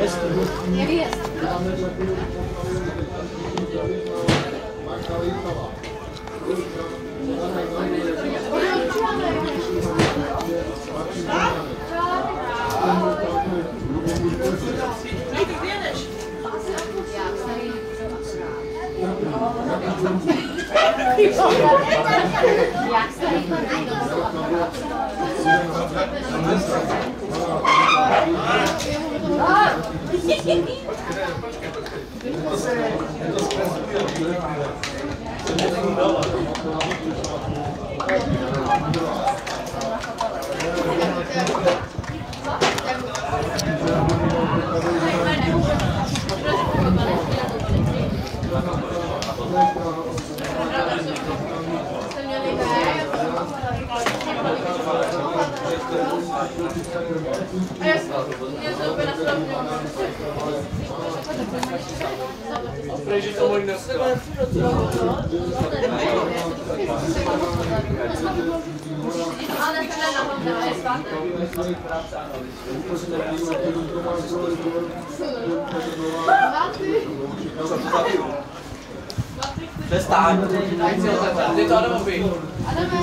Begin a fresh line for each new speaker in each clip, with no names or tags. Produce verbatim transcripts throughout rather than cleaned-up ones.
Jak jest? Jak stary?
Preži to můj dneska. Přestaň. Ty to Adamovi.
Adame,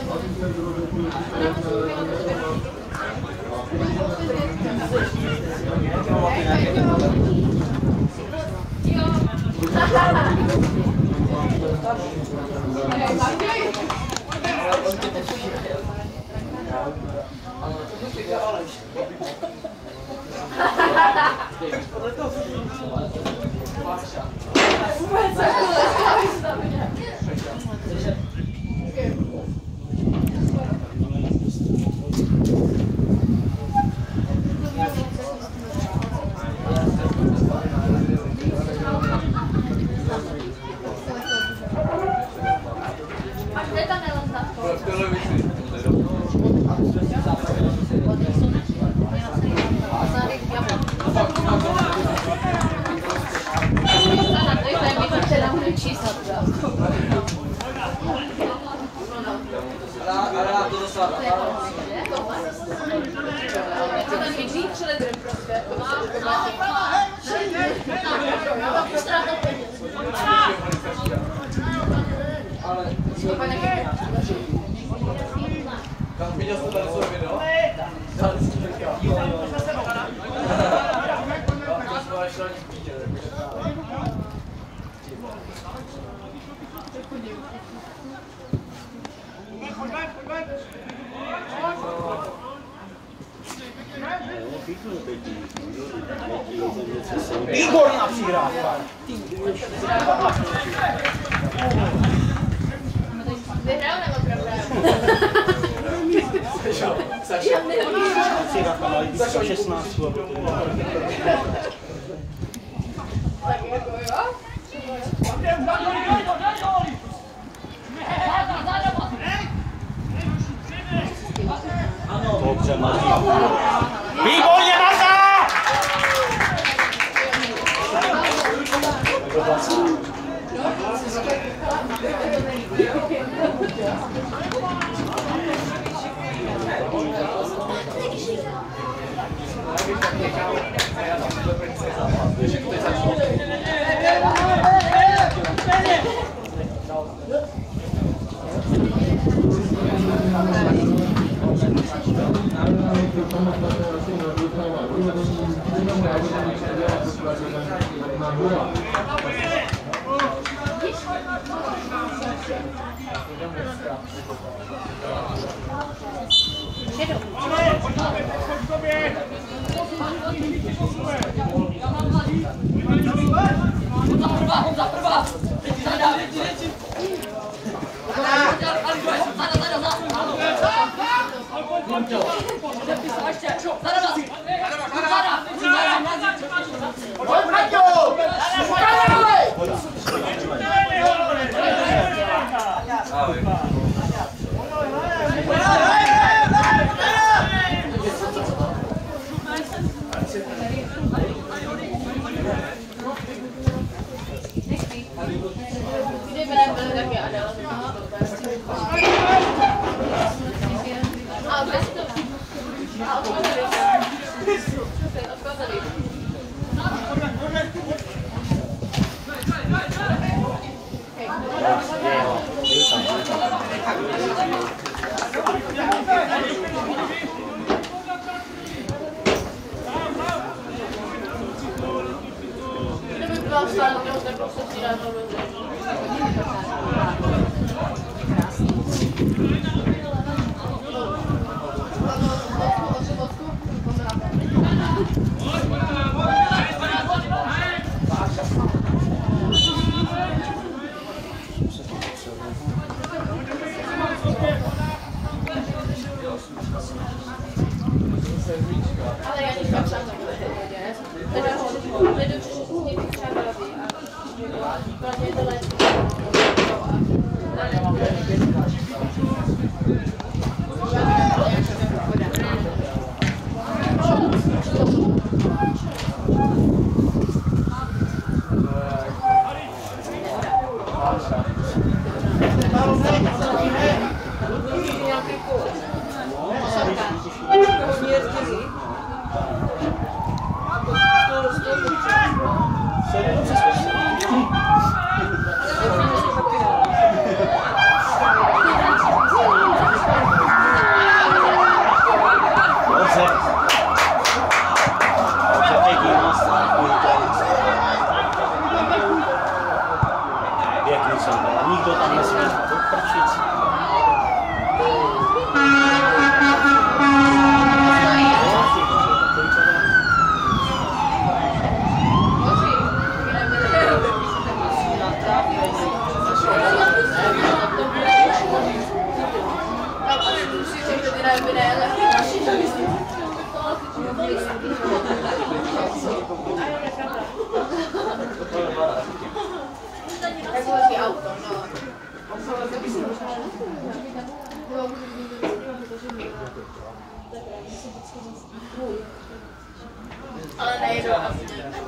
Viděl jste tady svoje video?
Výborná přihrávka!
Vyhrál nebo prohrál?
Saša, Saša.
Přihrávka na Libiska šestnáct.
Tak jako jo?
Dobře, Maří. Výborně, Marta!
Byla vstát, to už prostě střídat to dobře. Ale já teď fakt sám takhle hodě. Teda ho, lidé přišli s někým třeba baví a vlastně je to léčí.
Nikdo tam nesmí odprčit. Ale nejdu asi.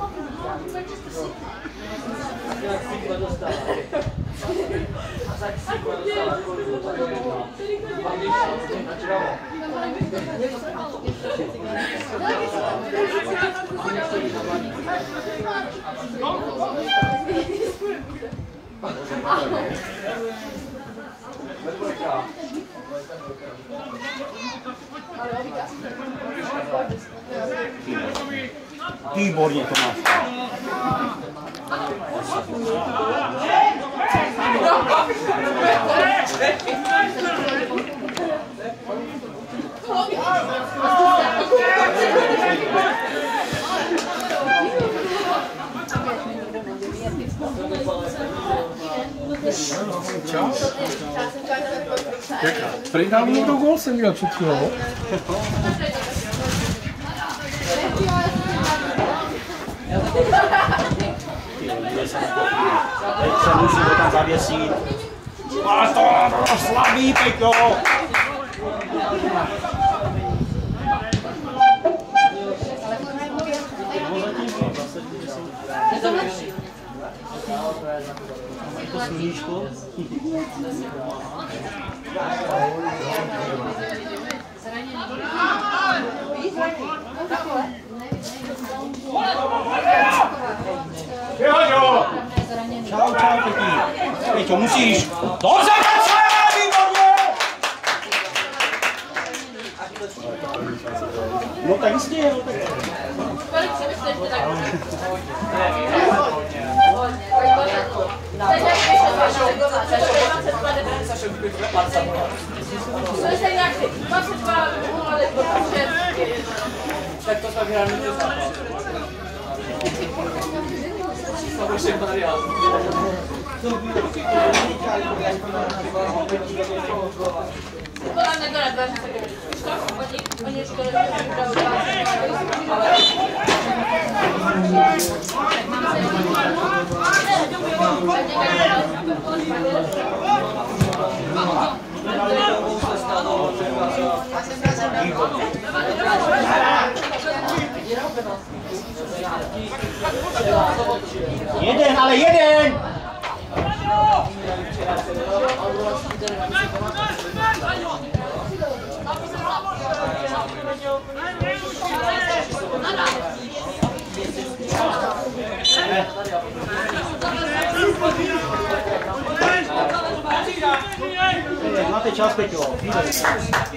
Výborně to máš.
Tady dám někdo gól, jsem měl před chvílou.
Teď se musíme tam zavěsit. Ale to bylo slabý, Peťo! To sluníčko. Čau, čau, Petí. Peťo, musíš. Dobře, Petře, výborně! No tak jistě, no tak.
Kolik si myslíš, že tak bude? Teď jak když to máš negovat, dvacet dva To je stejně jak ty, dvacet dva ale protože...
Tak to jsme vyhráli do zápas. Samozřejmě Maria.
Podle mě to nebude, že se kdy. Oni, oni říkali, že se připravují ale...
Jeden, ale jeden! Máte čas, Peťo.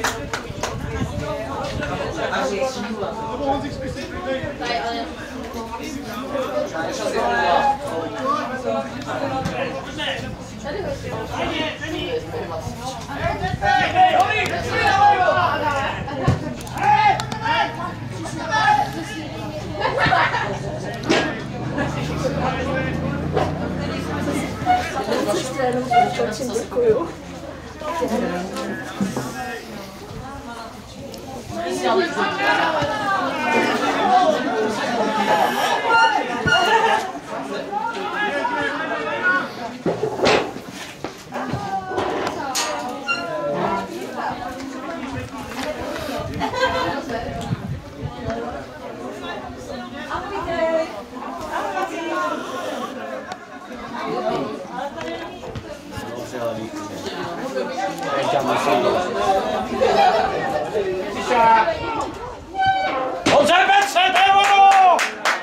Tady, ale...
Dobře, Petře, to je ono!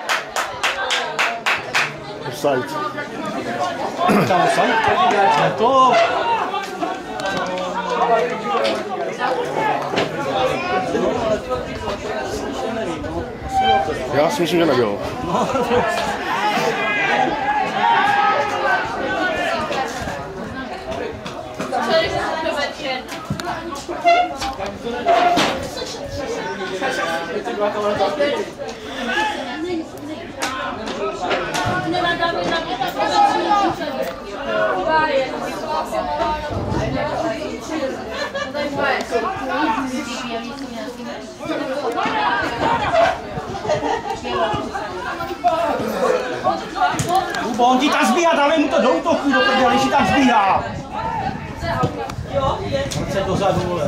Offside.
Tam offside? Ne to.
Já si myslím, že nebylo.
Kubo, on ti tam zbíhá, dávej mu to do útoku, do prdele, když ti tam zbíhá. On se dozadu, vole.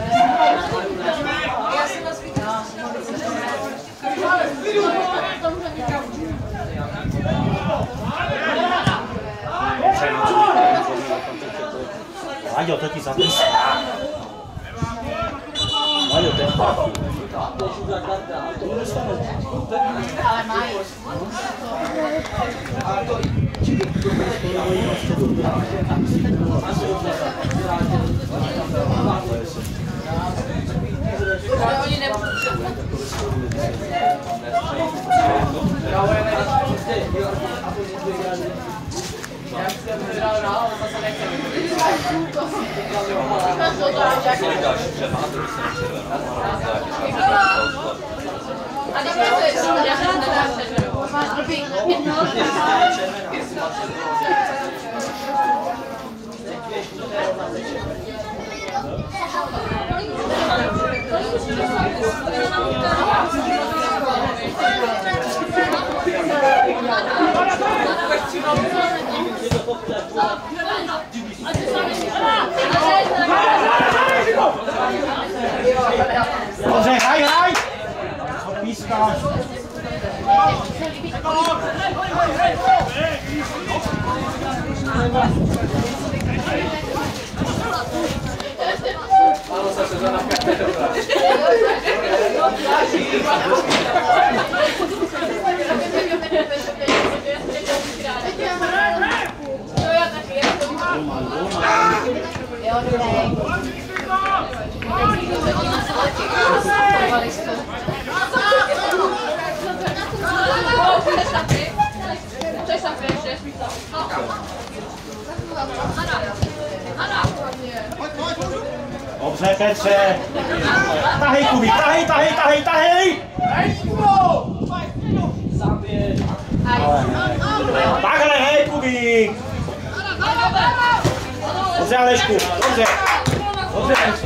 Láďo, to ti zapísá. Láďo, to je chlápí.
Ale mají. Oni nepůjde.
Já jsem hrál dál, ale zase nechci.
A když to je to, já jsem nedám. Máš blbý.
Dobře, hraj, hraj! Co pískáš?
Ano, se sezóna dobrá.
Dobře, Petře! Tahej, Kubi, tahej, tahej, tahej, tahej! Takhle, hej, Kubík! Dobře, Alešku, dobře. Dobře, Alešku.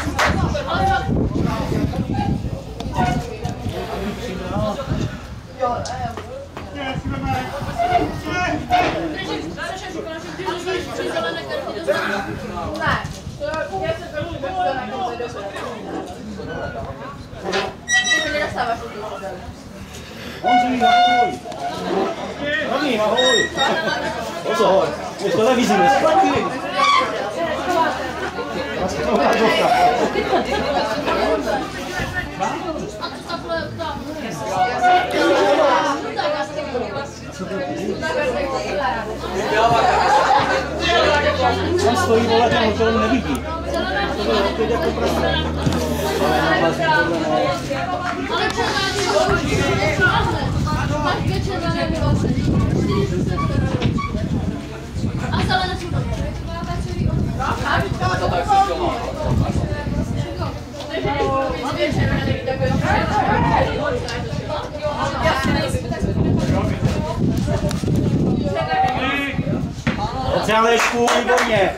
Ondřej, ahoj! Rovný, ahoj! O co hoj? Je v televizi nesplatí! To byla dovka. Tam stojí, vole, ten hotel nevidí. To bylo opět jako prostě. Ale
A salę na czym?
To tak wszystko ma.
Oceánečku, výborně.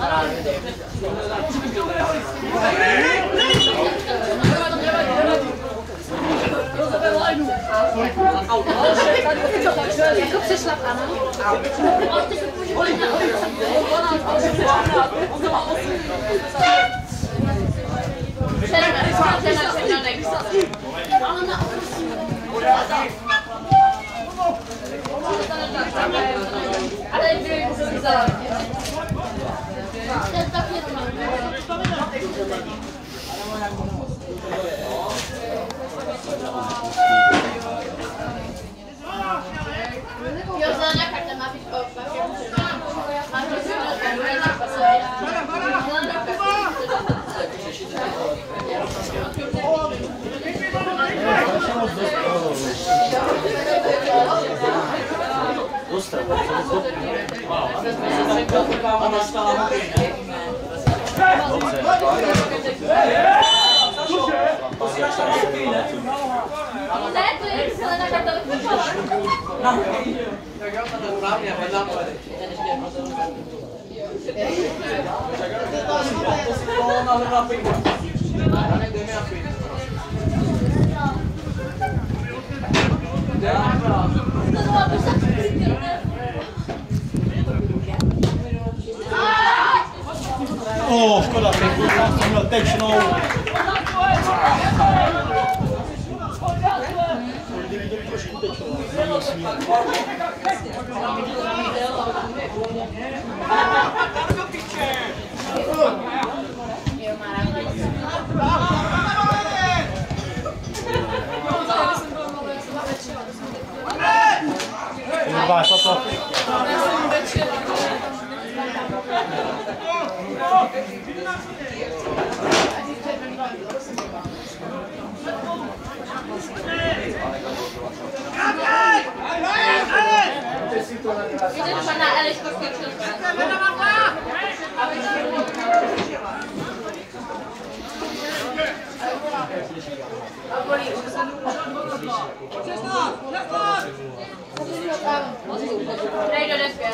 Jako přešlapaná. Ale by vzala. To je tak Jo, zelená karta má být opak. Má to být Ne, to je zelená karta.
Tak jo, to je správně, vedám tady. To si to nahrává pinku. Danek, dej mi na pinku. Dej na pinku.
O, škoda, jsem měl tečnou. Kdyby to trošku tečnou. Máš to.
Widzisz, że na Eliś poskoczył. Daj do desky.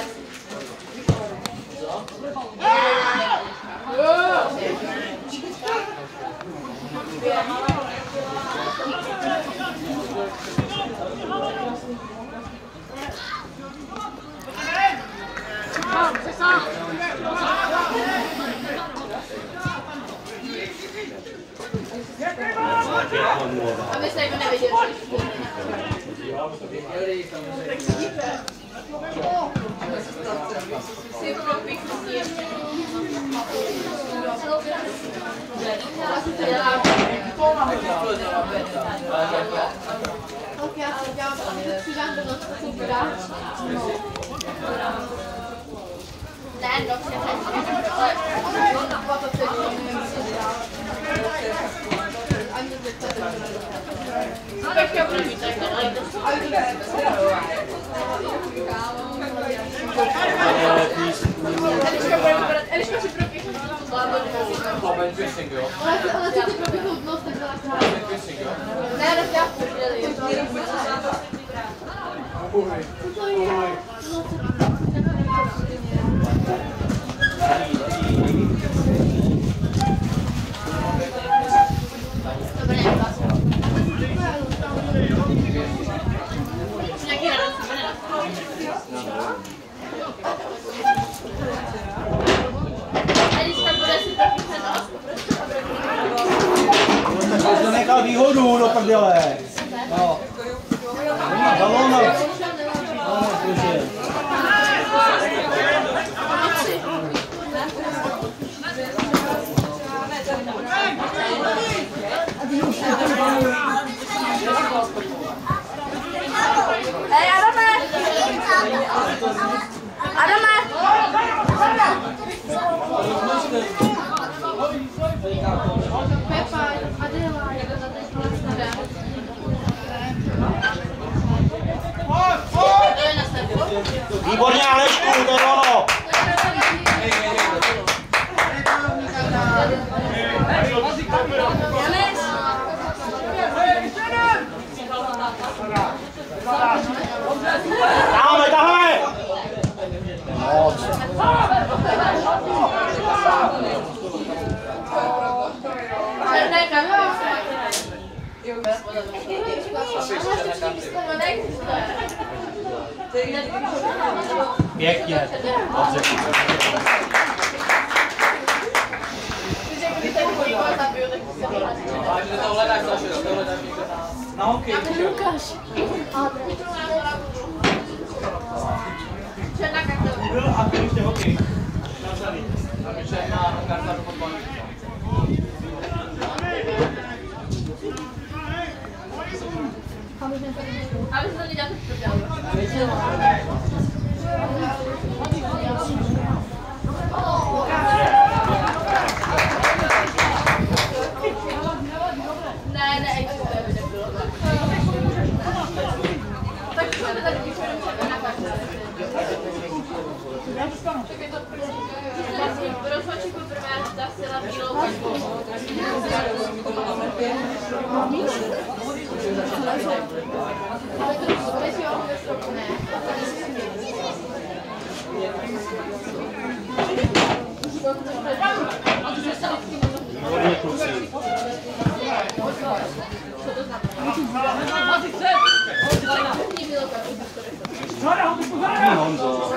A my se jako neviděli. Si bylo pěkný ještě. Ok, já si dělám, přidám do noci, co bude. Ne, dobře, Eliška si propíchne.
To będzie twisting, jo?
Ale ty ty propíchnou dno, tak byla krát.
Twisting, jo?
Ne, ale já půjde. Co to je?
To nechal výhodu do prdele. No. Balónec.
Hej, Adame! Adame! Pepa, Adela, jak to tady to je na startu.
Výborně, Alešku, to je ono! Taháme, taháme! Moc. Pěkně. Dobře. Na hokej.
Lukáš. Černá karta.
Byl a byl ještě hokej.
Aby černá karta do fotbalu.
Aby se to nedělal Ne, ne, existuje, by nebylo. Tak půjde tady když budeme na kartě. Tak je to rozhodčí poprvé, ta sila bílou kartu.
Výborně, kluci. Ne, Honzo.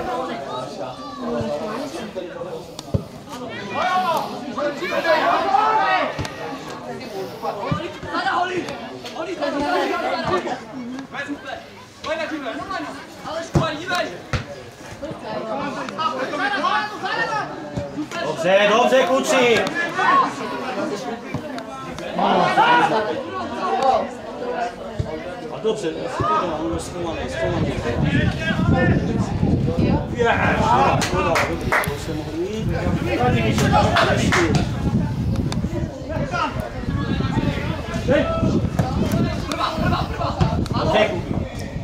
Dobře, dobře, kluci. A dobře, budu zkoumaný, zkoumaný. Yes, škoda, dobrý, to se mohl jít. Tady mi se tam nešli. Dobře, kluci.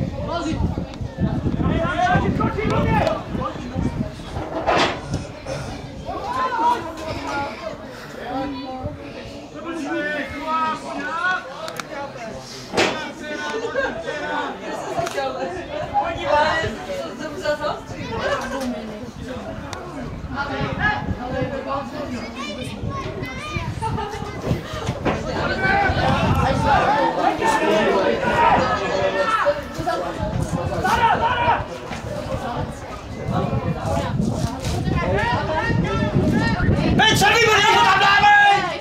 Peťa, výborně, to tam dáme!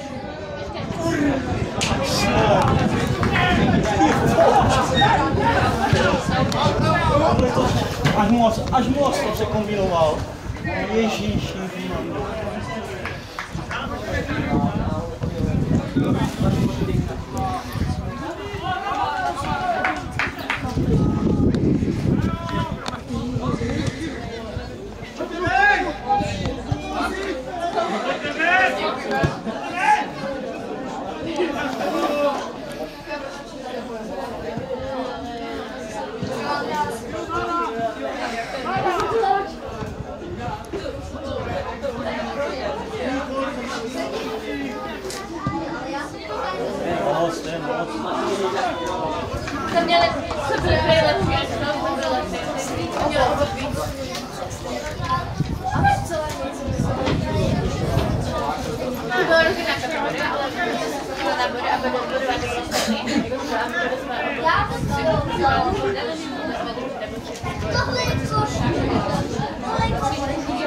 Až moc, až moc to překombinoval. Ježíši, moc, to je moc.
To měli, co byly nejlepší, až to bylo lepší. To mělo oba víc. To bylo rodina kategorie, ale to nebude, aby nebude já to vzala. Tohle je což. Tohle je což.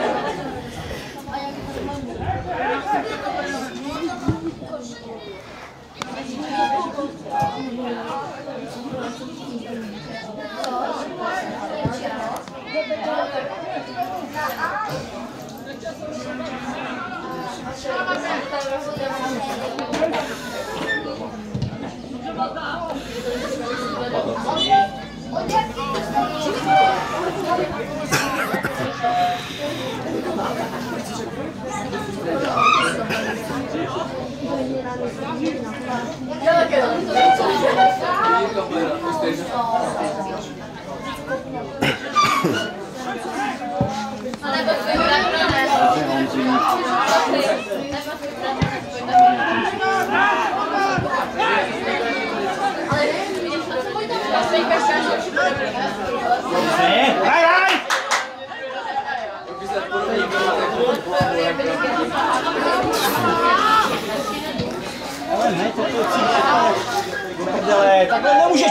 Ne, hraj, hraj! Ale ne, to je cíl, do prdele, takhle nemůžeš!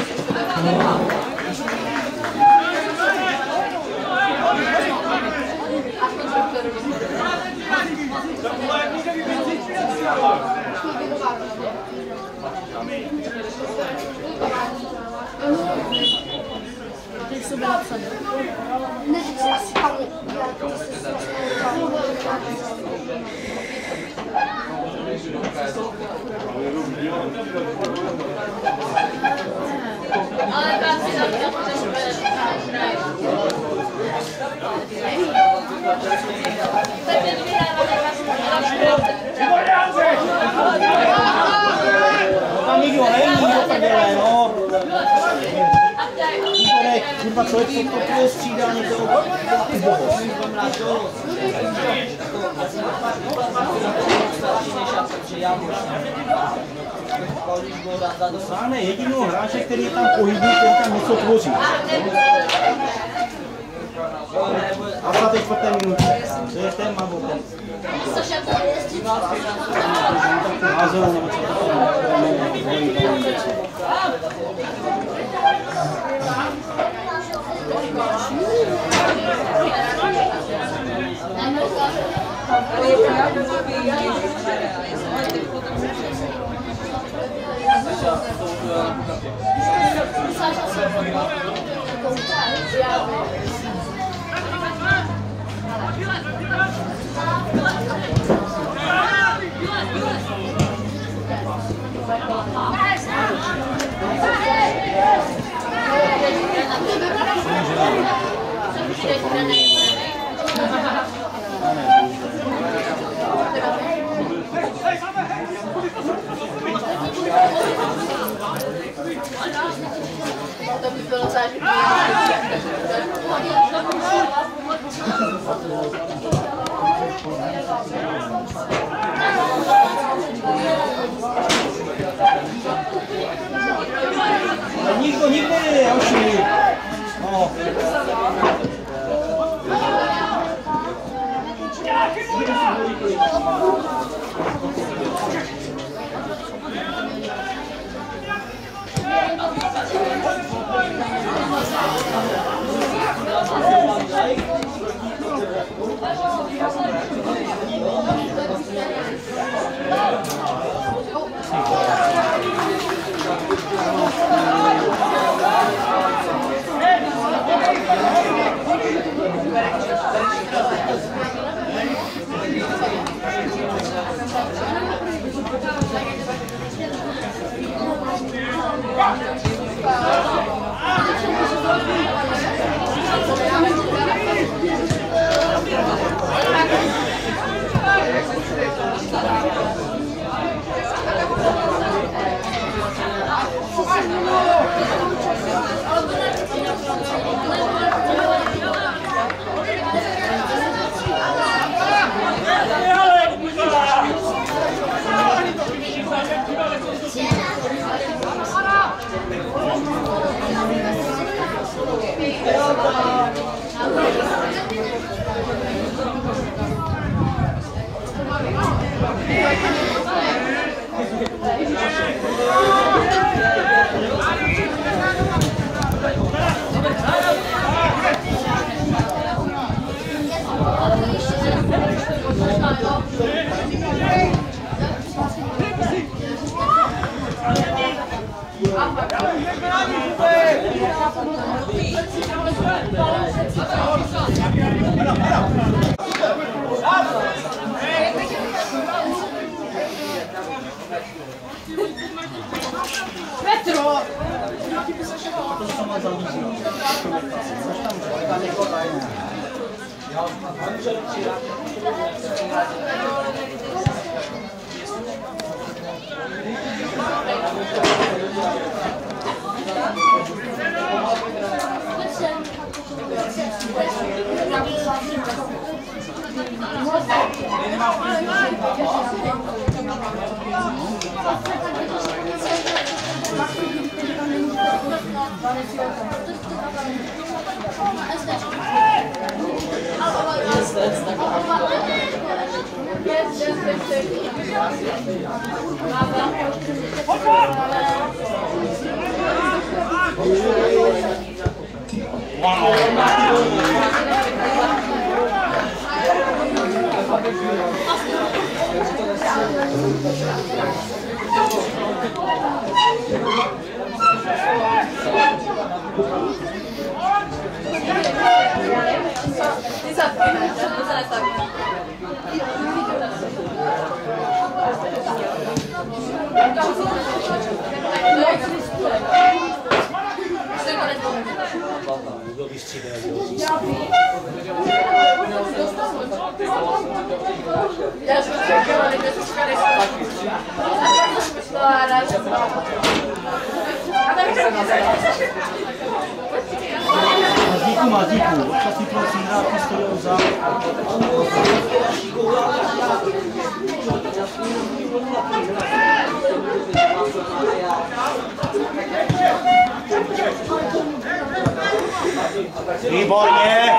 Ne, si tam
Ale tak si tam
Tam nikdo není, do prdele, no. Výborek, kurva, člověk se to půjde střídá někdo. Dosáhne jediného hráče, který je tam pohybný, který tam něco tvoří. A v té čtvrté minutě. To je ten mabo, ten. Názoru nebo co to
To by bylo zážitý.
Nikdo nikdy nejde, oči. No.
Petro!
What?
Maziku, Maziku, ostatni prosím, hráči stojí za... Výborně!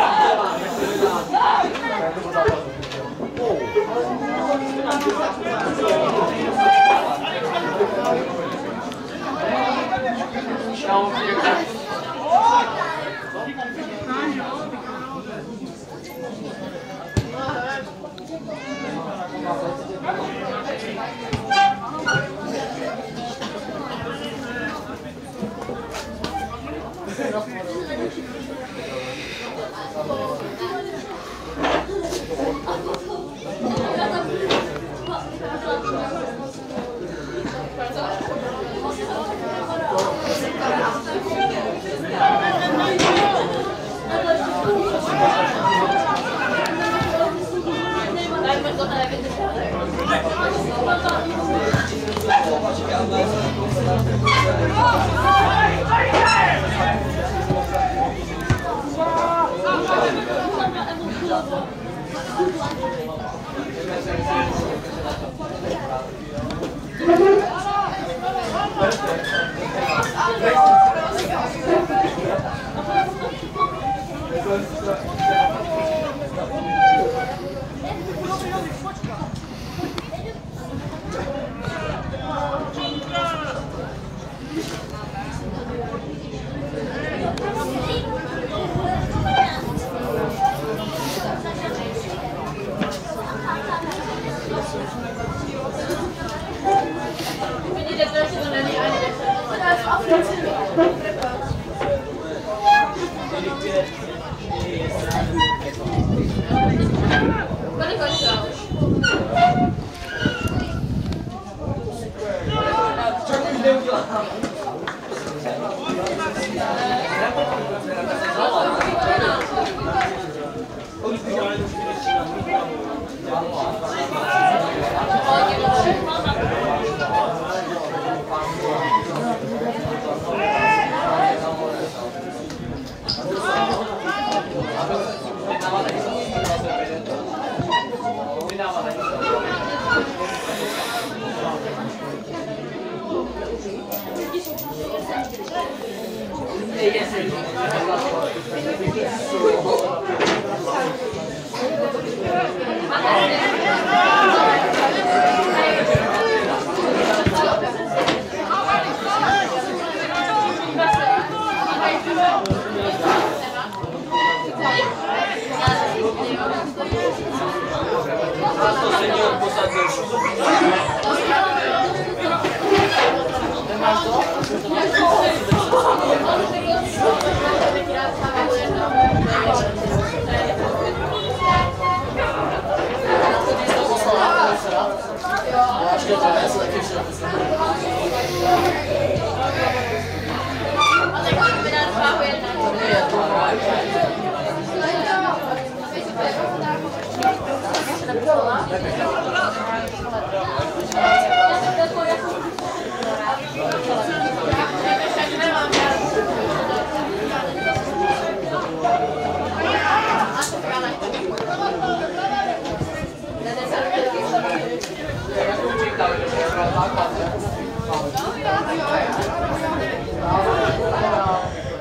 Thank you.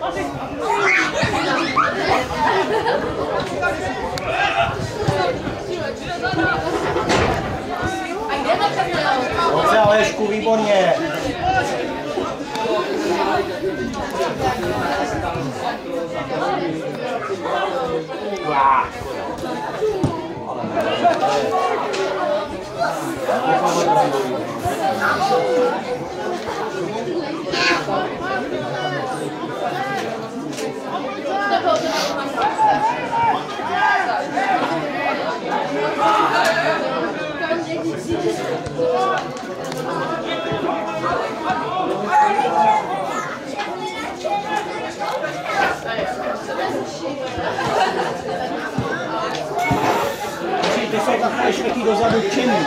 Czyli to są takie śmieci do zadu ciemne.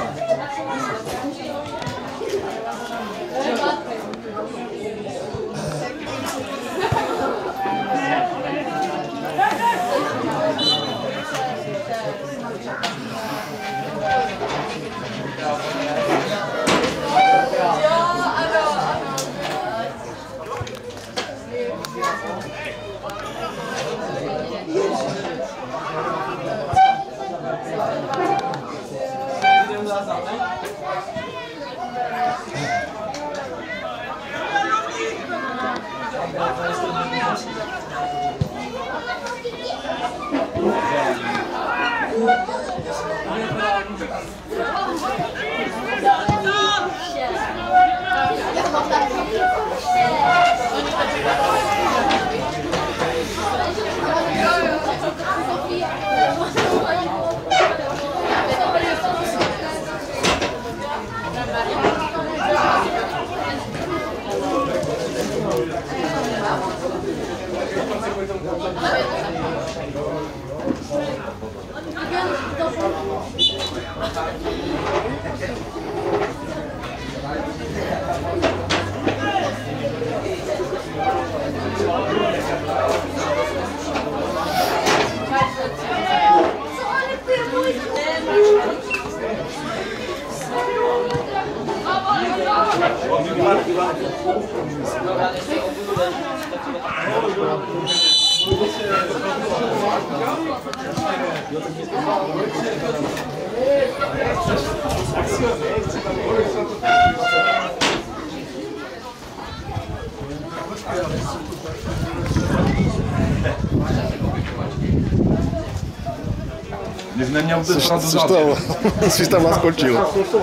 Не менял бы сразу
Sistema, sistema skočil.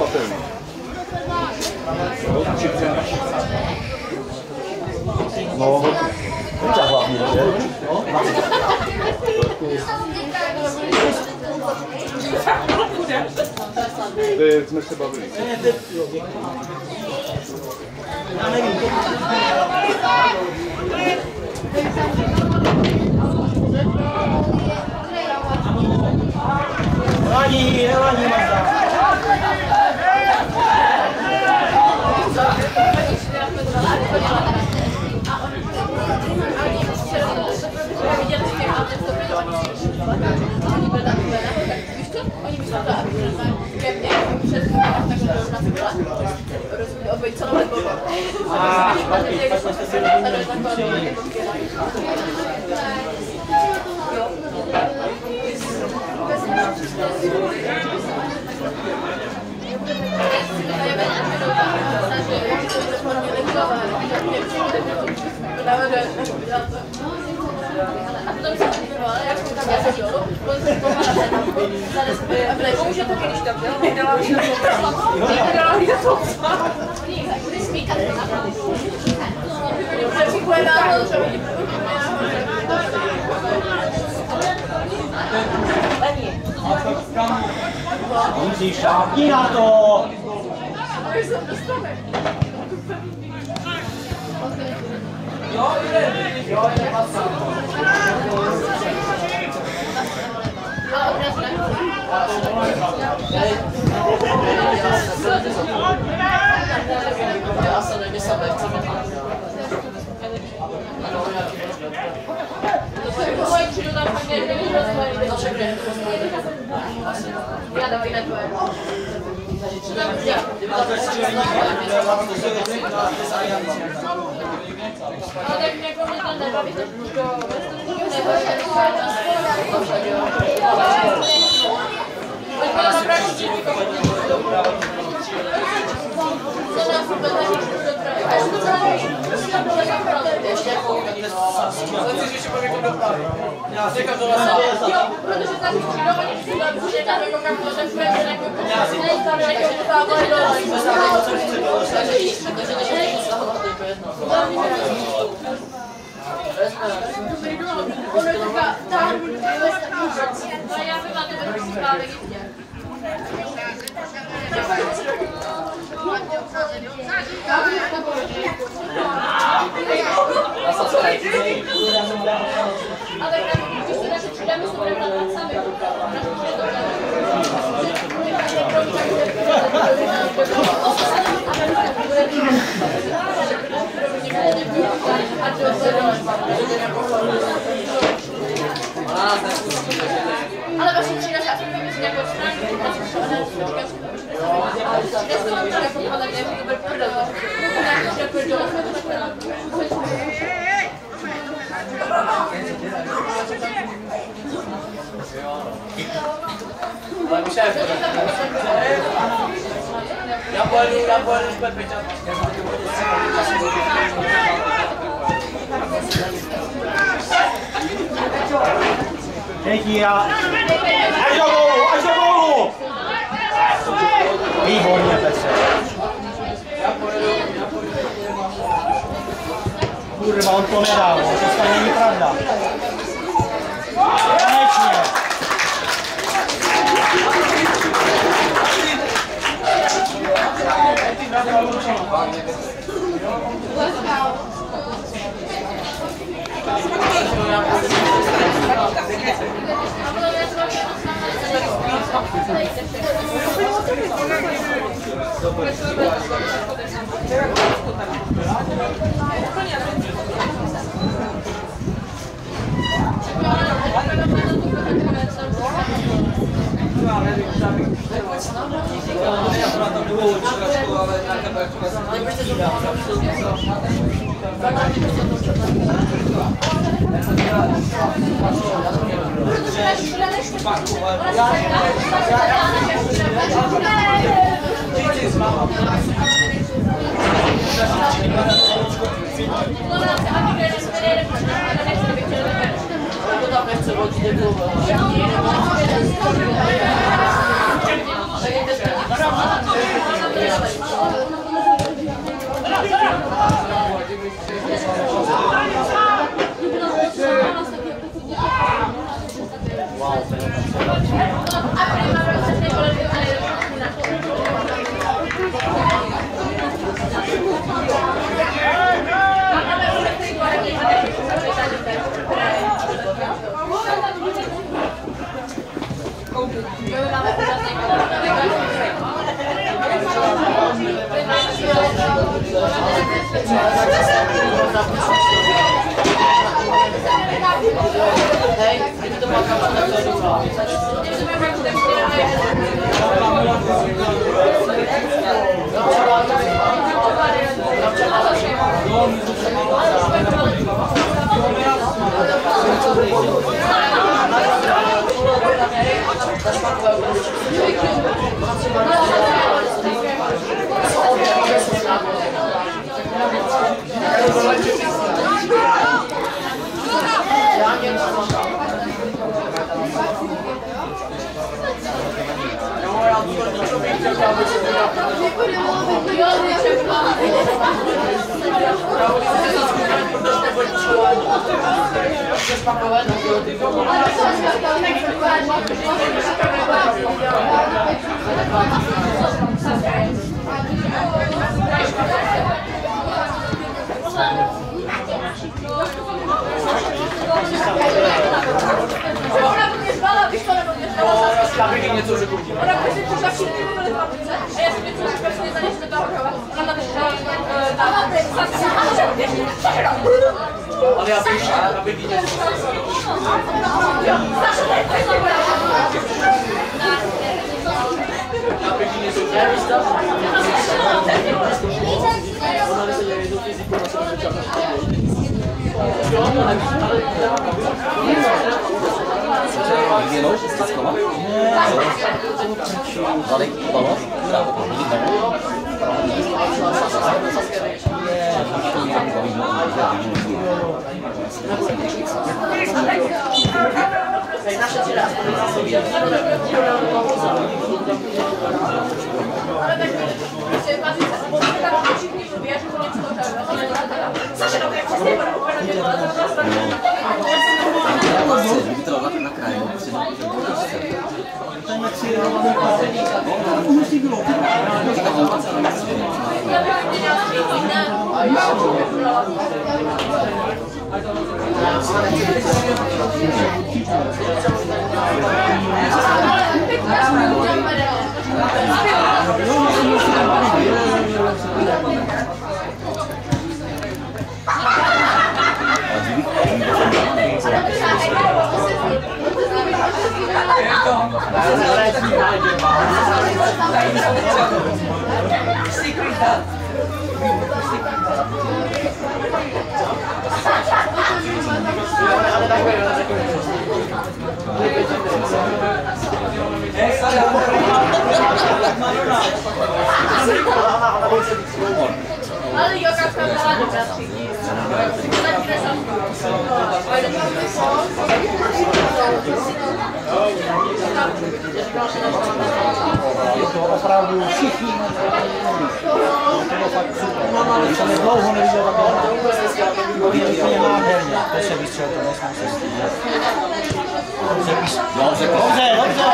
No, to hlavně, že?
Teď jsme se bavili.
Já nevím, to... Nevadí, nevadí, Mazda. Ah, špatně, špatně jste si rozumili.
Může to, když tam byl, nedala bych na to
On si šápni na to!
Jo, jde. Jo, jde pasa.
Já se nevysabě, chceme tam. Tohle přijdu tam fakt nevím, já dávají na tvoje. Co tam udělám? Ale tak někomu to nebaví, to nebaví, pojďme na pražití. Co nás vůbec nevíš, co to je? A já to celé víš, prostě tam dole na pravé, ještě jako
Znaczy, że się powie to prawie. Ja czekam do was.
Protože tak přirovně přirovně přirovně jako kam to tak bude jako nejstarší jako tábor do takže již protože to je stahovat to je jedno. Ono říká, tak budu dělat takový věc. No já bych máte velký zpávek i mě. A tak když se naše přidáme, se budeme dát sami. Ale vlastně přidáš, já jsem vymyslel jako stránku, neskončil jako podle mě, to byl prdel. Nějaký prdel, jsme to takhle na
Ale šéf, já pojedu, já pojedu zpět vyčat.
Děti a... Až do gólu, až do gólu! Výborně, Petře. Kurva, on to nedal, to stane není pravda. Konečně.
Hej, to má
Já bych něco řekl.
Ona prostě přišla všichni byli v fabrice a já jsem něco řekla, že za něco toho rokova. Ona tam přišla
Ale já bych, já bych něco Já bych něco
Jenom šestnáct koma? Zadek, balo, bravo, vidíte.
Nasze raz. Ale tak się patrzy, bo tak przeciwnie lubię, ja się nie przygotować. Co się robi, jak się nie robi?
Na kraju.
Ale yoga kamerady raczej.
To opravdu všichni to bylo fakt super. Když jsem je dlouho neviděl takhle, to je úplně nádherně. To se vystřel, to nesmím se stýdět. Dobře, dobře, dobře.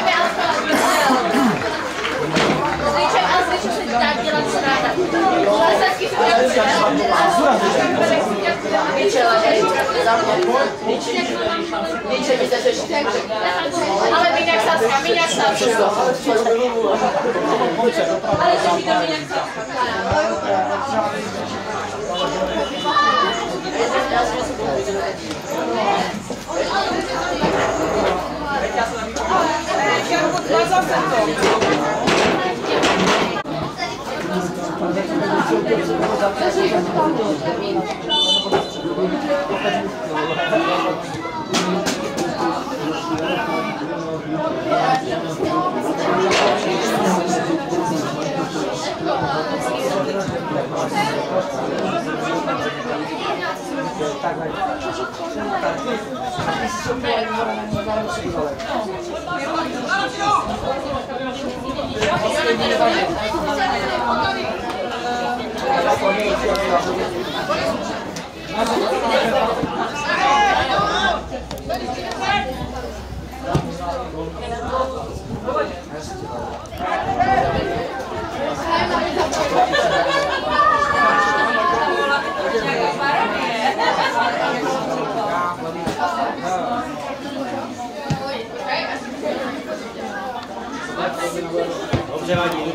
Zvyčaj a zvyčaj se dá dělat sráda. Zásadky jsou ale míňak sáska, míňak sáska. Ale to mi to míňak sáska.
Dobře vadí.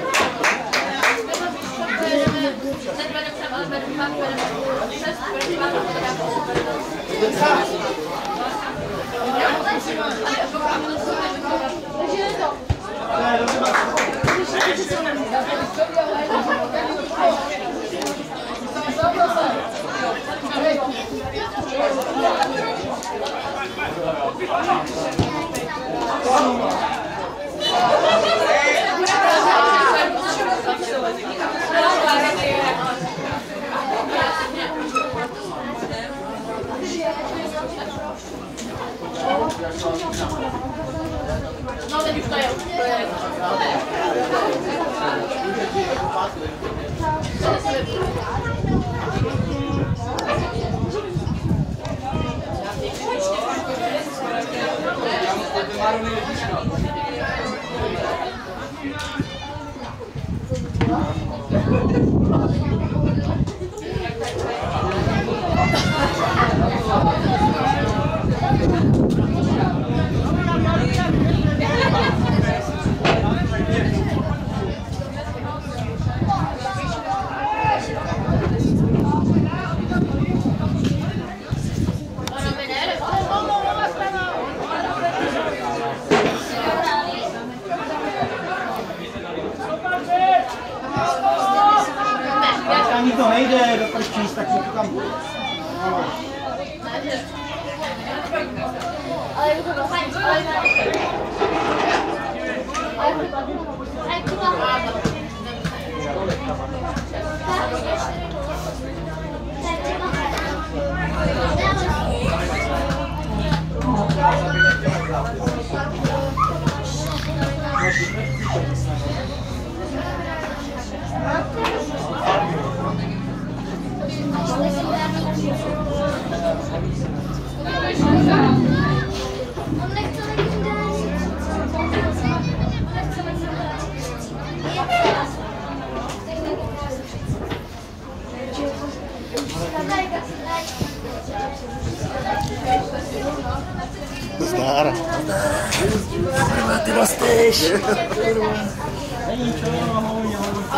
No, teď už to je.
Ani to nejde do prčíc, tak si to tam...
Ale je to fajn, ale je to fajn.
Zdar.
Kurwa, ty rosteš! Není čo, honě,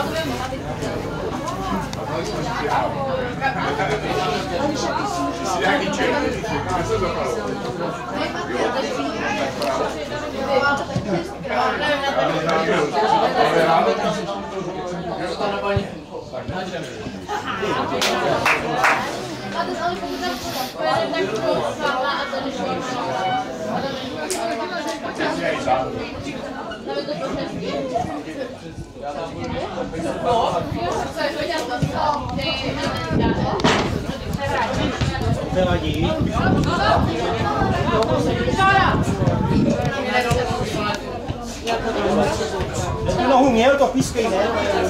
nevadí. Jestli nohu měl, to pískej, ne?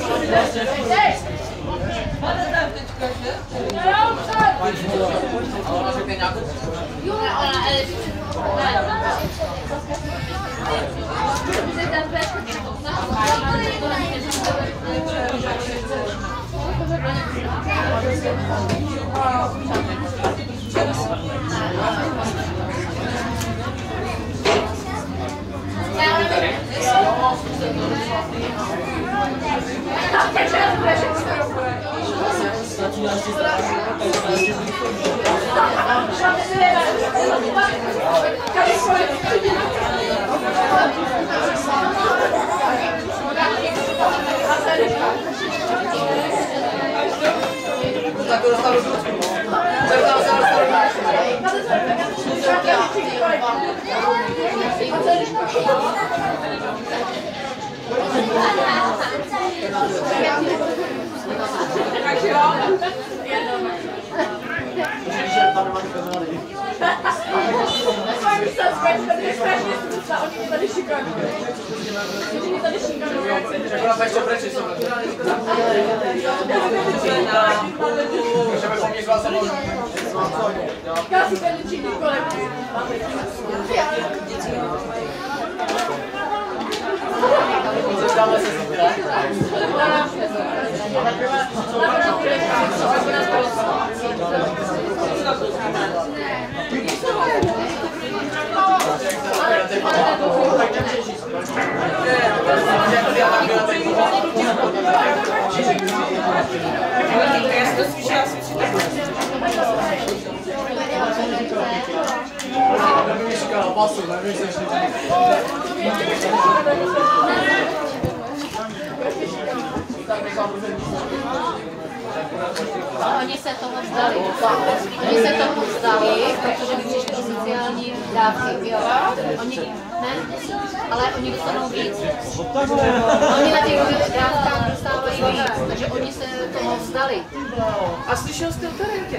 Oni se toho vzdali. Oni se toho vzdali, protože by přišly sociální dávky. Jo. Oni, ne, ale oni dostanou víc. Oni na těch dávkách dostávají víc, takže oni se toho vzdali.
A slyšel jste o Tarentě?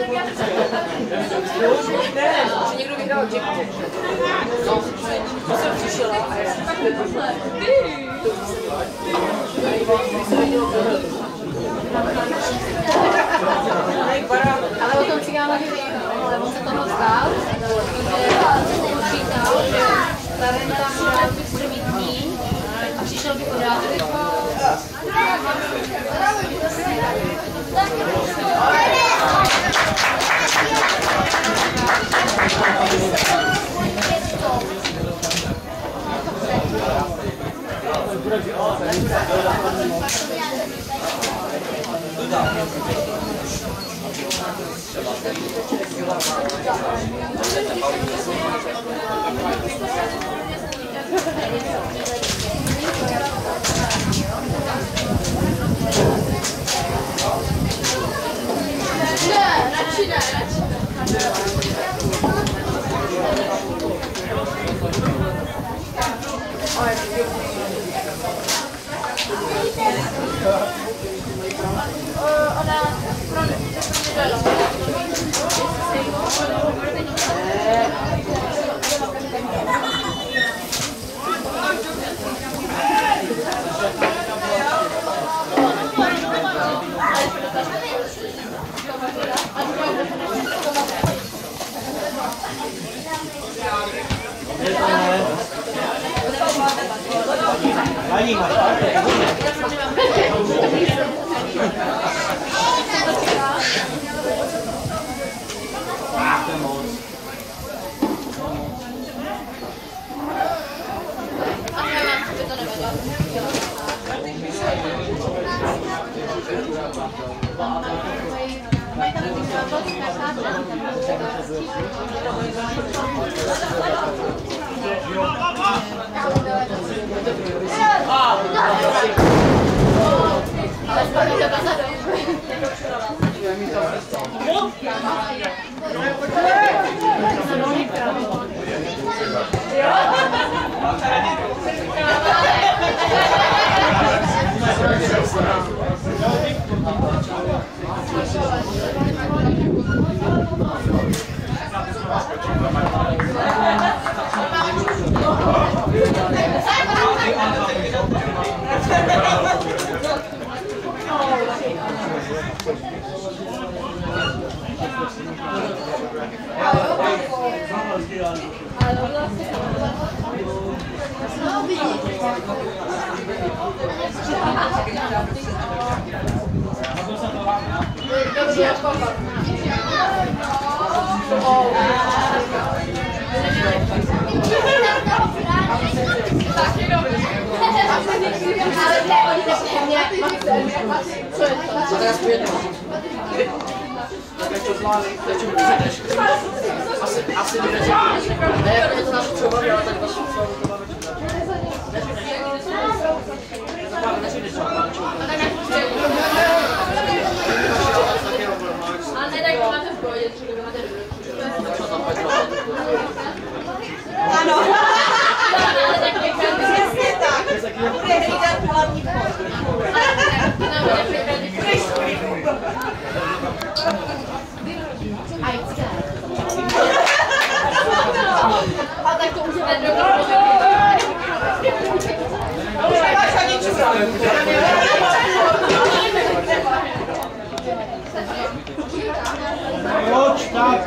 Že někdo vyhrál jackpot. To jsem přišla a já jsem takhle pošla.
Ale o tom cigánovi vím, ale on se toho vzdal, protože on říkal, že Tarenta bude mít míň a přišel by o dávky. Ne, radši ne, radši ne.
Długi masz, tak? Chodź, tak.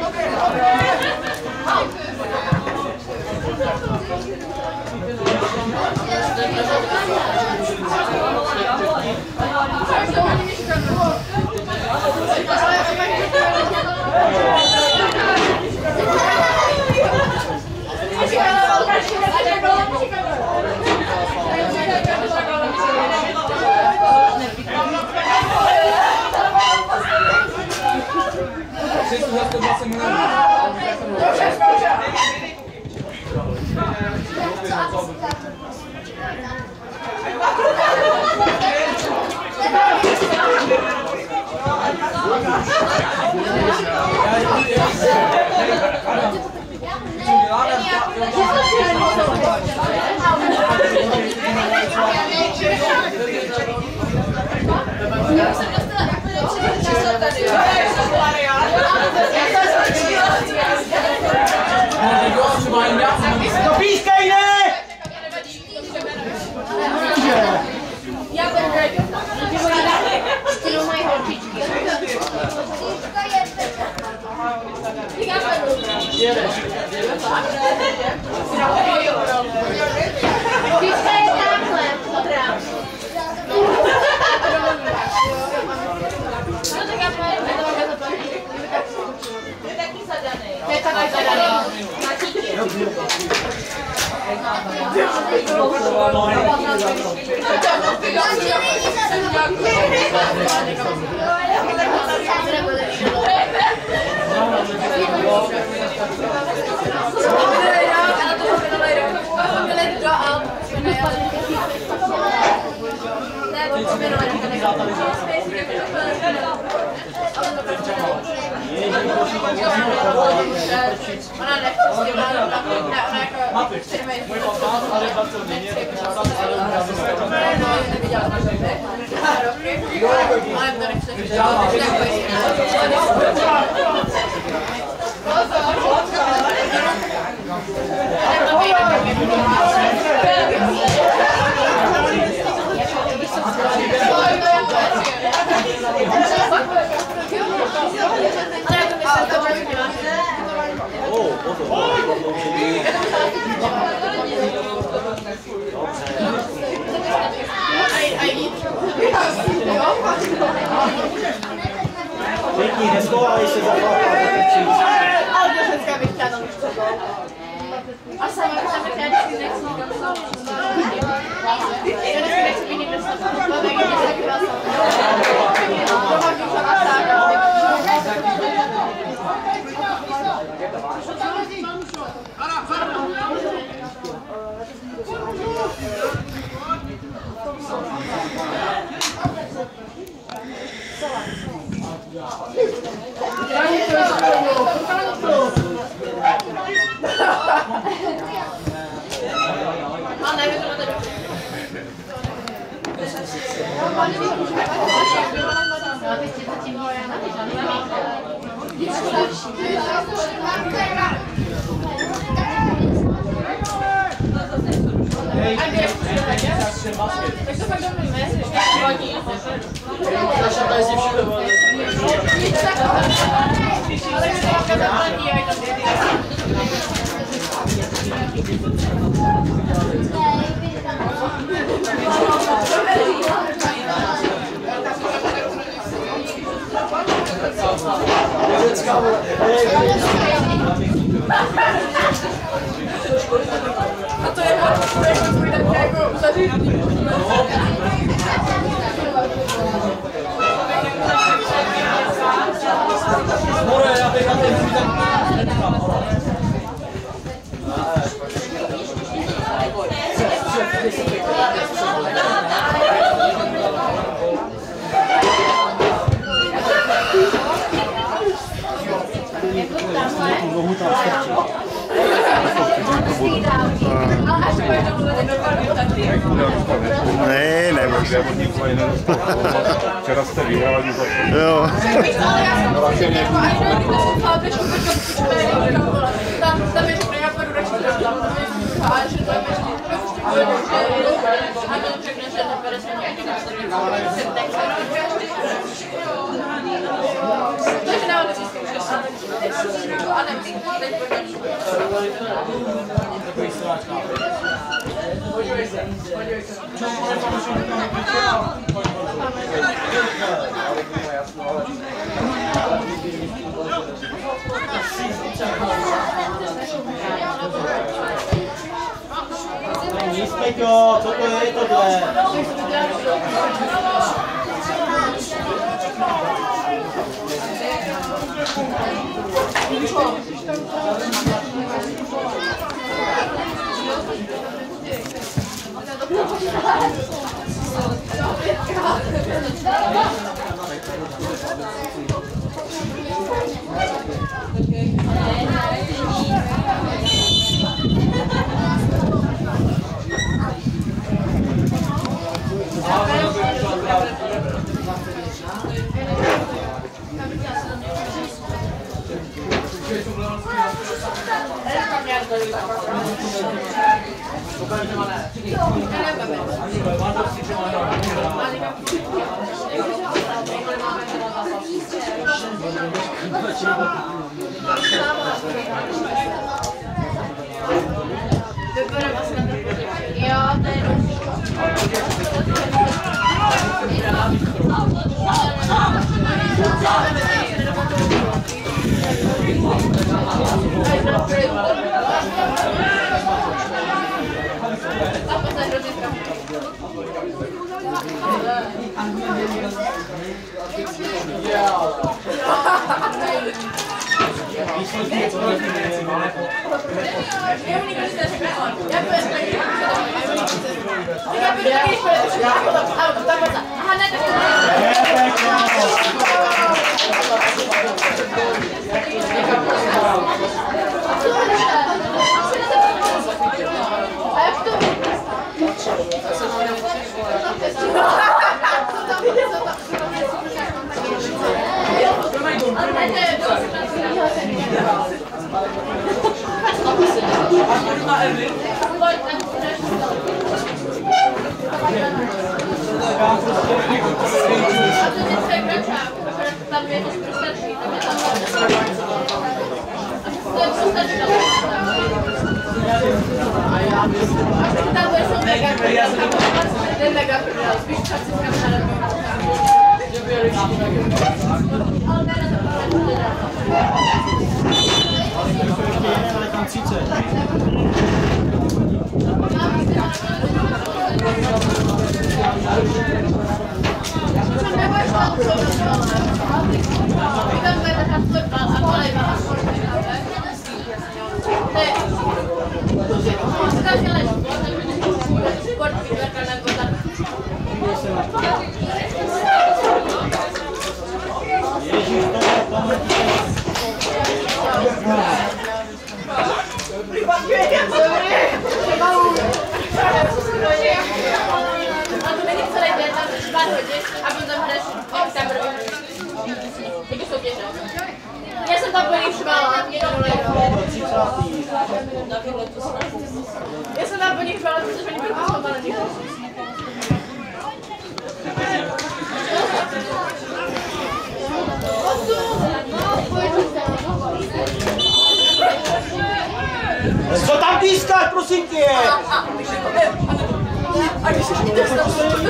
Dobrze.
i się zapłata, bo ty przyjdziesz.
Albo się zgabię ścianą już co. A same same chciałem ci nie chcą. Ja nie chcę sobie nie wysłać. To nie jest tak prosto. To ma dużo ataku. A najpierw to będę
No wiecie, co ci mówię na
Nasza jest nie wsiadła.
A to ja mam swój takiego
Murę, ja biegam ten widok.
Nee, nee, maar...
Teraz te wygrali za
Jo.
Tam, tam jest ja paru razy tam, a że tam jest a to czekam, że na personalnie nie to się dało do wszystkiego, ale
Nic Pekio, co to je tohle?
ja Mega
Ale tam cice. Ježíš, to je
Já jsem tam plný švala. Já jsem tam plný švala, protože oni byli poslouchaní.
Co tam pískáš, prosím tě?
A když se štíte se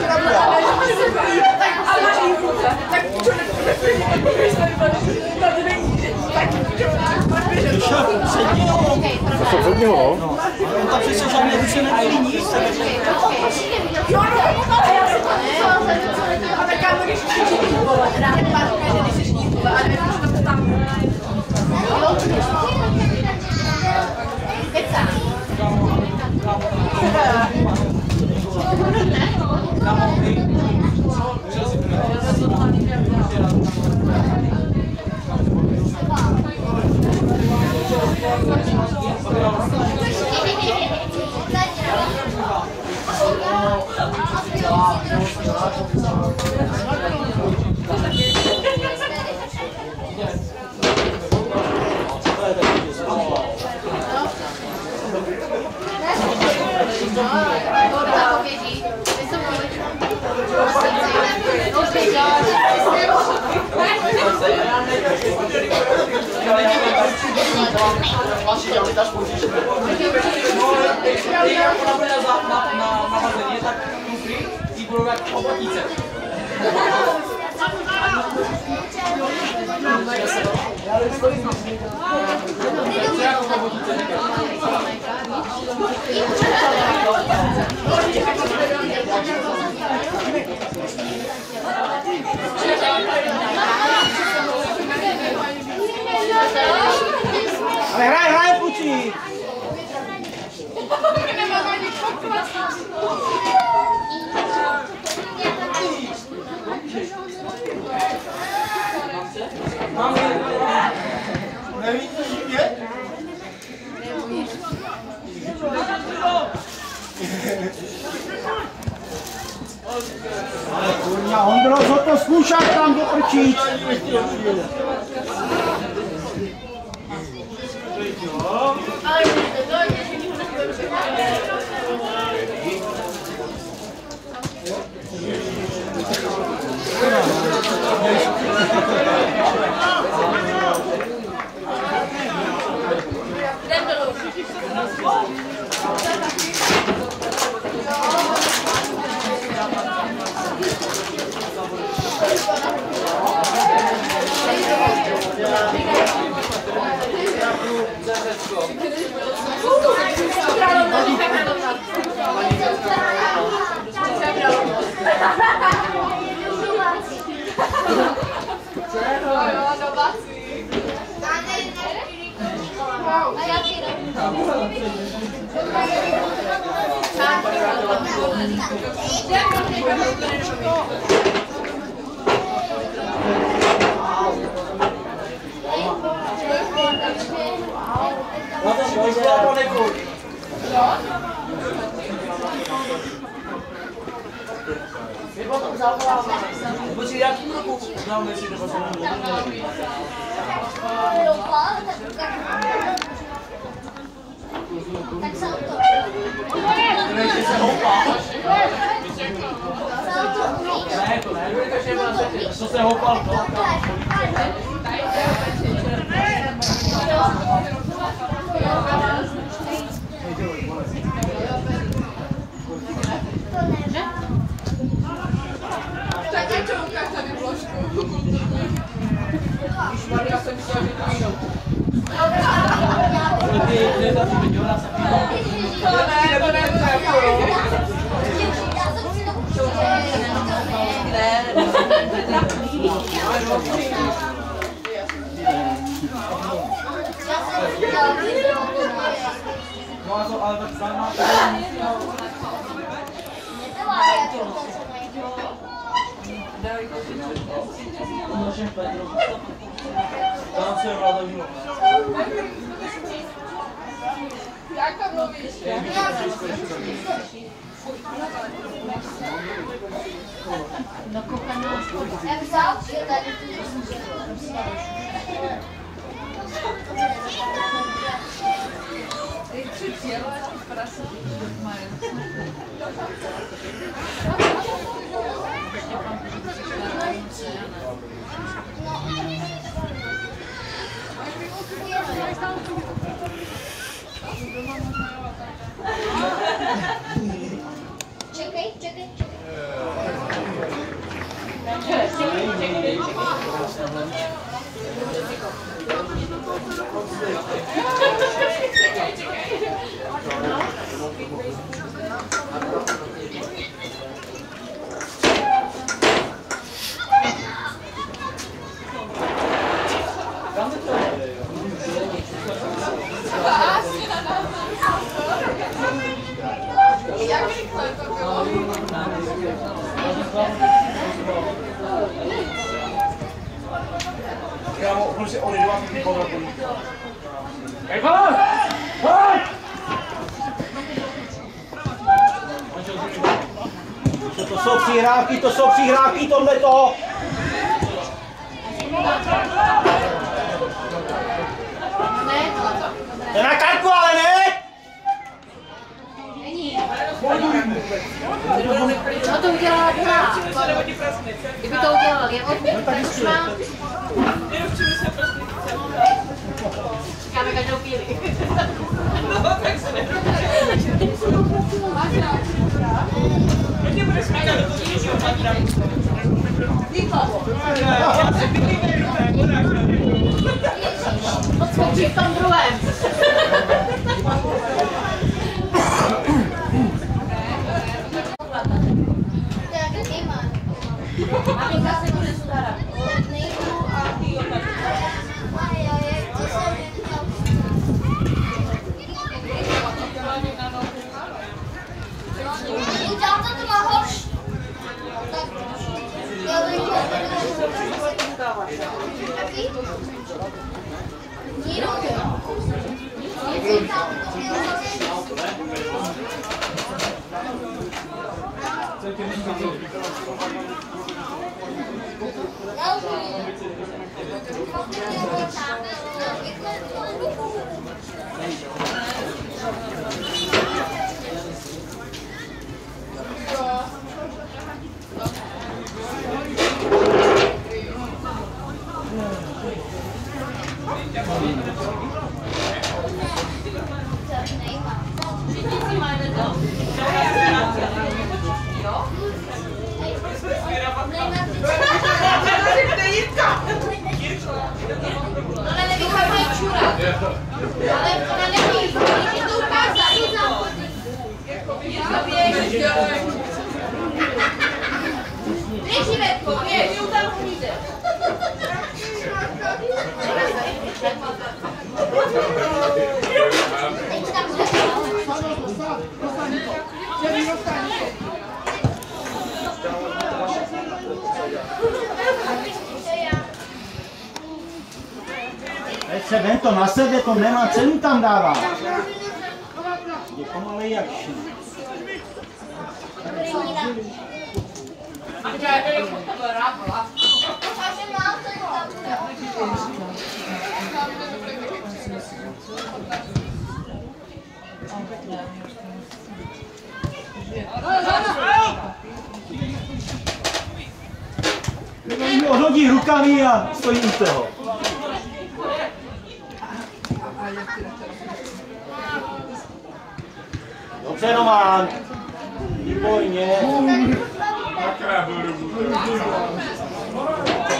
tak máš jí v ruce, tak čo nepůjdeš tady tady není, tak čo máš běžet.
To jsou před něho, no?
On tam přece žádné ruce neví nic.
Jo, no, a já si to a tak já to když štíti vole, rád máš že když se štíti vole, a nevím, co to tam. Keca.
Ale hraj, hraj, pučí! Nevidíš mě? Ale kurňa, Ondro, co to zkoušáš tam do prčíc?
Ale to je
Počkej, jaký klubu známe si nebo známe?
Tak se to.
Se houpá.
Ne, to ne.
Co se houpal, to?
Tak je to ukáž tady vložku.
No a to ale tak samo. Tam se vláda žilo.
Jak to mluvíš?
No kochaná.
Jak vzal, je tady
Ty přitělo, až ty prase mají.
Čekej, čekej, čekej.
Jak rychle to bylo?
Kámo, on si odejdu a ty povrátí.
Hej, pán! Pán!
To jsou přihrávky, to jsou přihrávky, tohleto! To je na karku, ale ne!
Není. No to udělala dva. Kdyby to udělal, je odmít, tak už má. Čekáme každou chvíli.
No, tak se Hodně budeš mít do toho patra.
Odskočí v tom druhém.
Tak, nemá.
Maminka se bude starat.
Nejdu a ty Aj, aj, to jsem neměl. Udělám to tu nahoř. Tak, já bych Taky? Níru. Nic tam to mělo
Ona nevychází čura. Ale ona neví, když je to ukázat. Jirka, běž, běž, Jivetko, běž, my tam půjde.
Teď se ven to na sebe, to nemá cenu tam dává. Je pomalej jak šíp. Odhodí rukami a stojí u toho. Dobře, Roman. Výborně.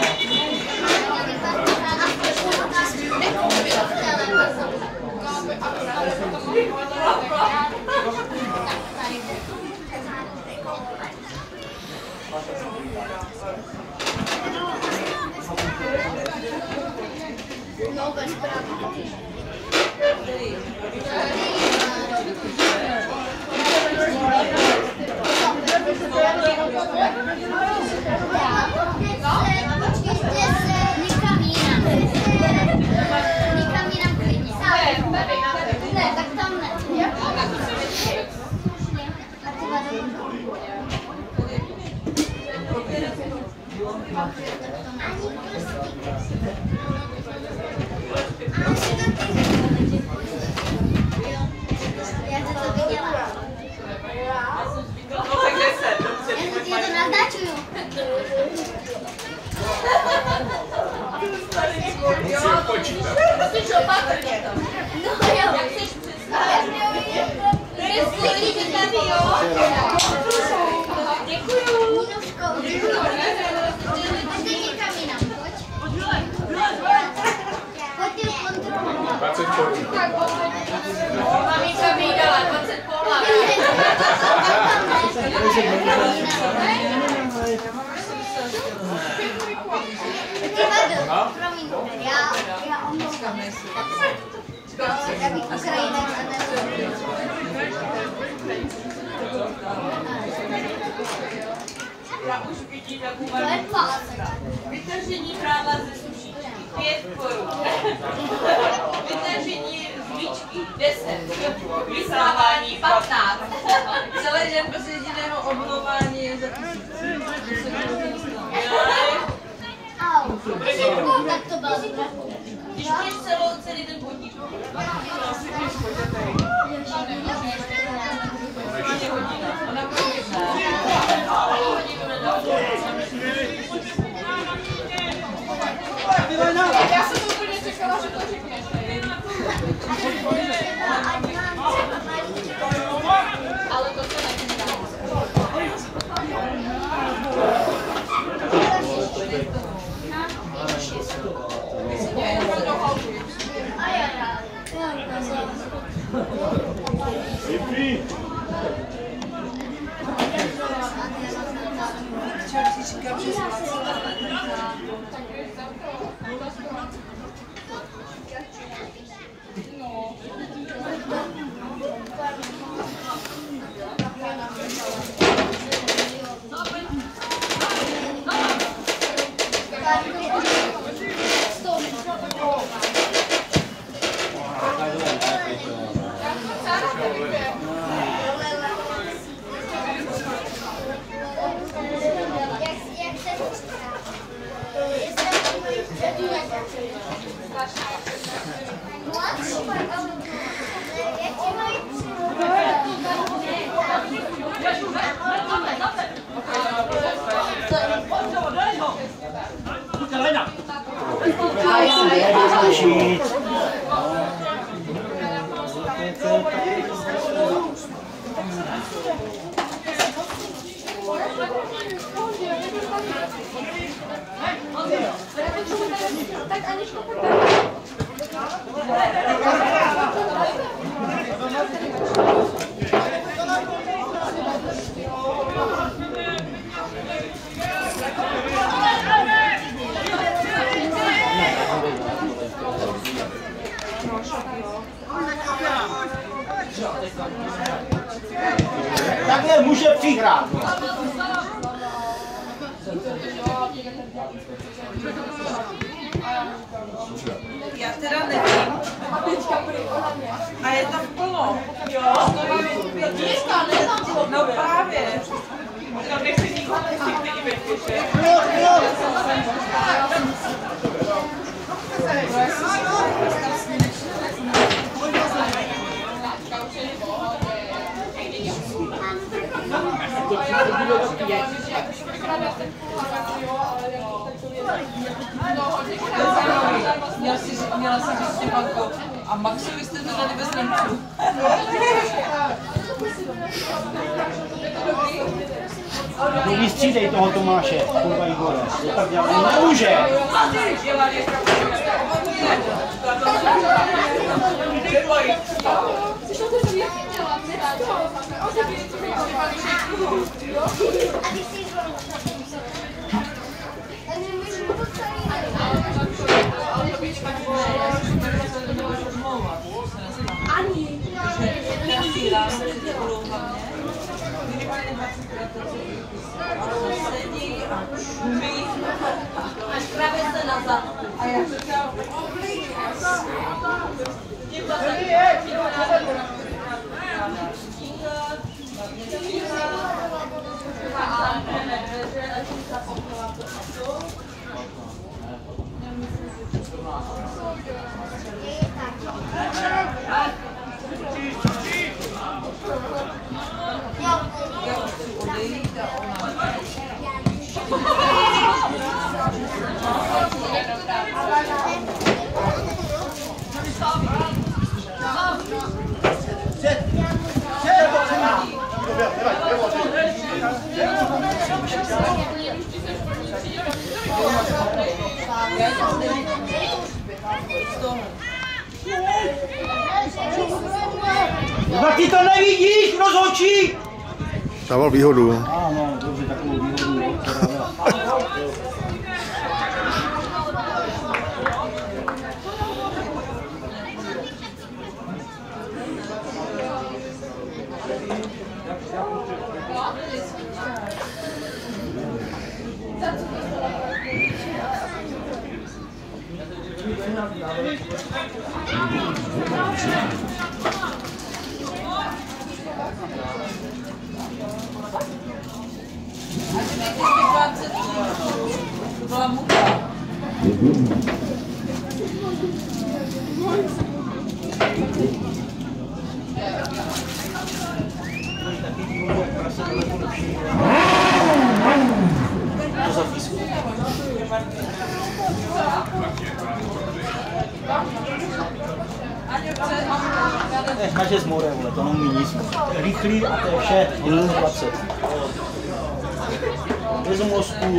A
No, bez prawa.
Ne, tak tam ne.
Já to to viděla. Já to natáčuju.
Musíš opatrně.
No jo.
Jak chceš představit? Myslíš tady, jo? Děkuju.
Mínuško. A teď někam jinam, pojď. Pojď ty kontrolovat.
dvacet korun.
Maminka mi dala dvacet pohlaví.
Ty vado, promiň, já, já omlouvám. Takový Ukrajinek a nebo...
Já už vidím, jak
To je pás.
vytržení práva ze sušičky pět korun. Vytržení z líčky deset. Vyslávání patnáct.
Celý den bez jediného omlouvání je za tisíc.
Au. Tak to bylo dobré.
Když budeš celou celý den podnik. Já jsem to úplně čekala, že to řekneš. Ale to se nedá.
Takhle může přihrát.
Já teda nevím. A je tam plno. Jo, no právě.
Tam nechci nikoho, nechci vytěšit.
Měla si měla si říct Štěpánko, a Maxovi jste to dali bez remců.
No vystřídej toho Tomáše, kurva Igore. To tak dělat nemůže.
nebojí.
Ani.
Sedí a čumí. Až právě se na zadku. A já říkám,
Tak ty to nevidíš, rozhodčí!
Dával výhodu.
Ano, dobře, takovou výhodu.
to byla muka.
To zapísku. Nech naže z more, vole, to neumí nic. Rychlý a to je vše, minus dvacet. Bez mozku.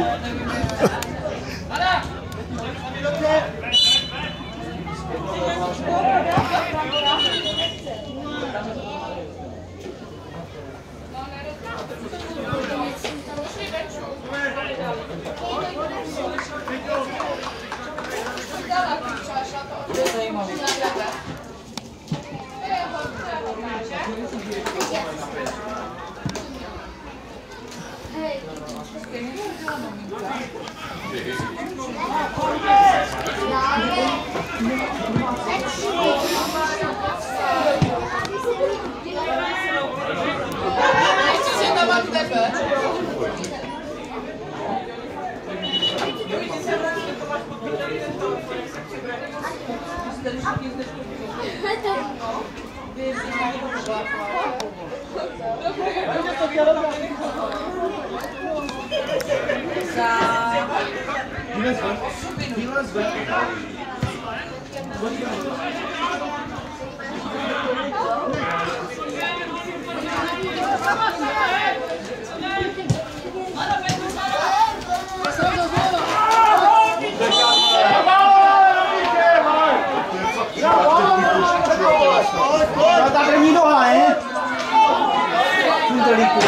Ta první noha, ne? Tundelíku.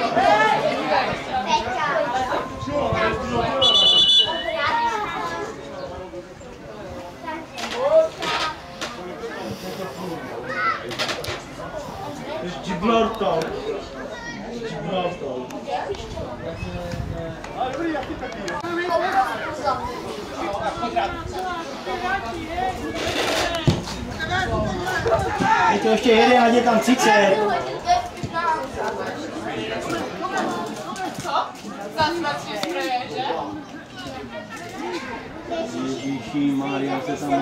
Gibraltar. Gibraltar. Je to ještě jeden, ať je tam cice. Ježíši Maria, se tam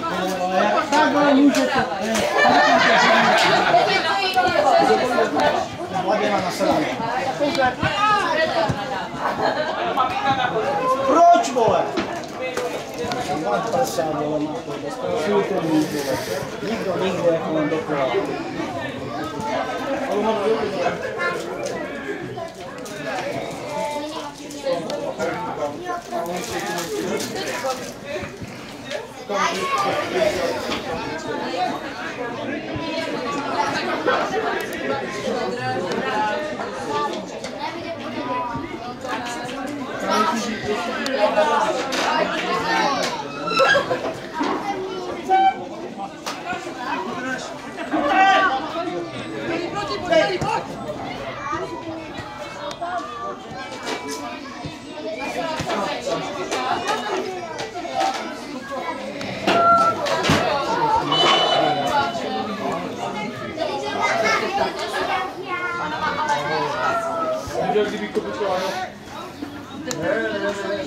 tak, ale můžete. oběma na sedm. Proč, vole? padesát, vole, má to bezpečný, vole. Nikdo nikde kolem dokola.
Viděl, kdyby to bylo, ano. Ne, ne, ne.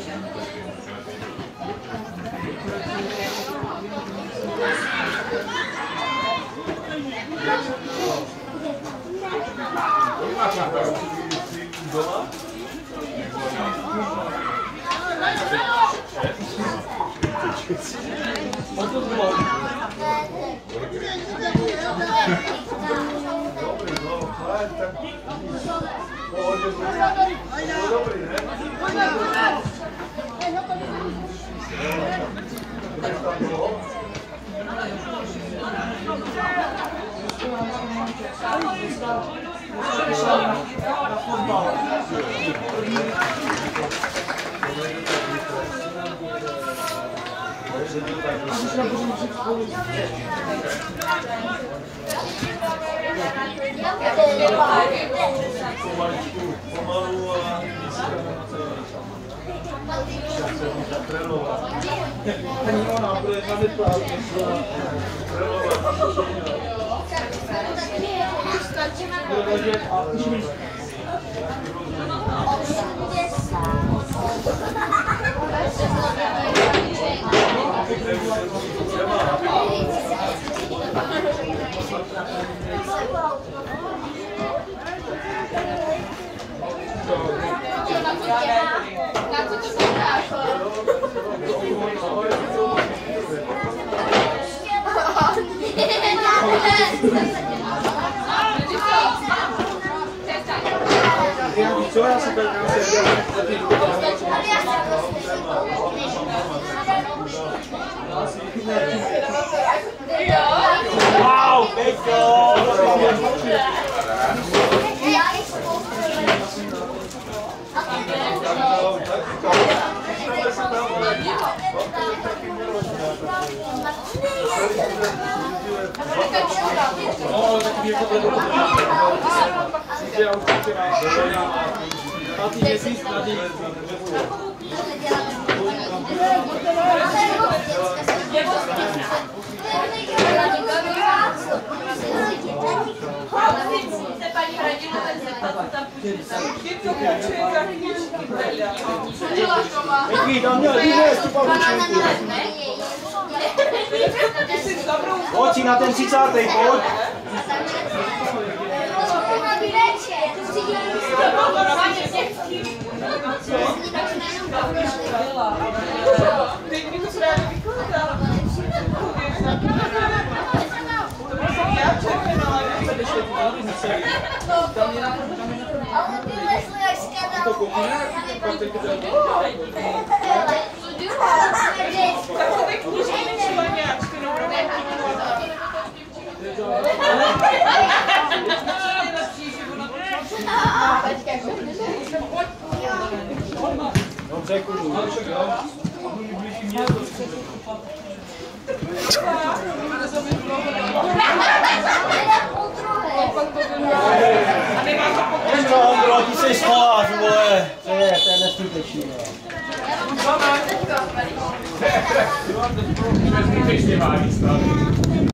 Wow, Peťo!
No, tak mě to bylo. Já určitě a ty měsíc tady.
Jaký tam měl vývést tu pavučinku? Pojď si na ten třicátý, pojď.
Teď mi to právě vykládá. Já čekám, ale
Ale ty lesly až skadal.
takové knížky čleňáčky, no
Dobře, kudu. Co, Ondro, ty jsi schovář, vole. To je, to je neskutečný, vole.
Ještě má víc,